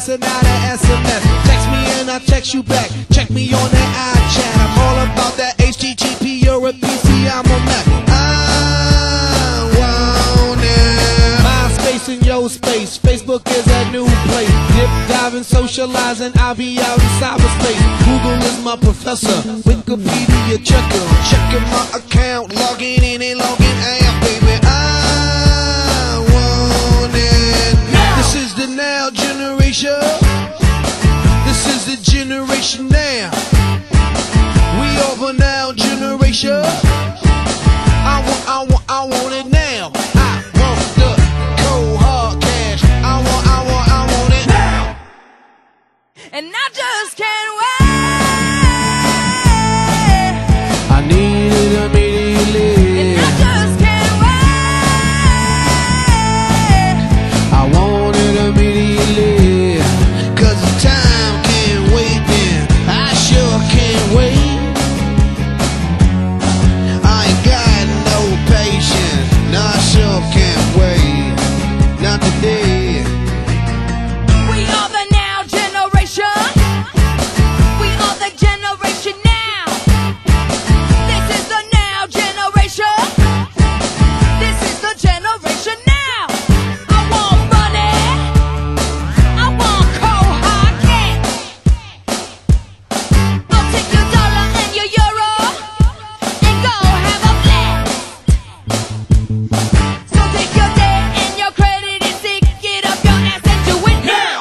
passing out an SMS. Text me and I text you back. Check me on that iChat. I'm all about that HTTP. You're a PC, I'm a Mac. I want it. MySpace in your space. Facebook is a new place. Dip, diving, socializing. I'll be out in cyberspace. Google is my professor. Wikipedia checker. Checking my account. Logging in and logging out, baby. I want it. This is the now generation. This is the generation now. We over now generation. I want it now. I want the cold hard cash. I want it now. And I just can't wait. I need it immediately. And I just can't wait. I want it immediately. 'Cause the time can't wait then. I sure can't wait. I ain't got no patience. No, I sure can't wait. Not today. We are the now generation. We are the generation now. This is the now generation. This is the generation now. I want money. I want cold hard cash. I'll take your dollar and your euro and go have a blast. So take your debt and your credit and stick it up your ass and do it now.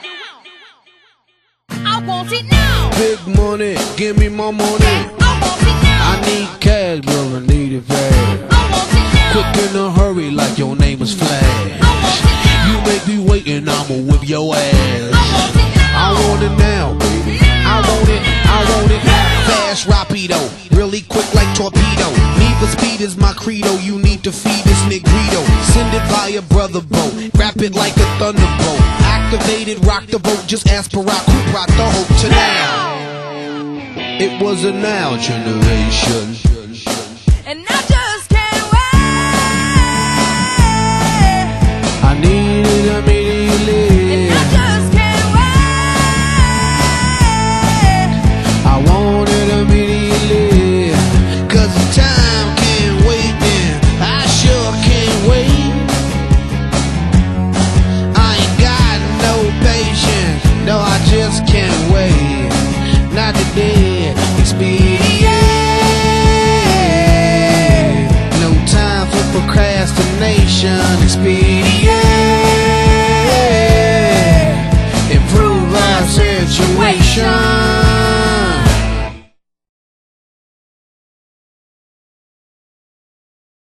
I want it now. Big money, give me my money. I want it now. I need cash, bro, I need it fast. I want it now. Quick in a hurry like your name is Flash. I want it now. You make me wait and I'ma whip your ass. I want it now. I want it now, baby. I want it, I want it. Fast, rapido, really quick like torpedo. Need for speed is my credo. You need to feed this negrito. Send it via brother boat. Wrap it like a thunderbolt. Activated, rock the boat. Just ask Barack who brought the hope to now. It was a now generation.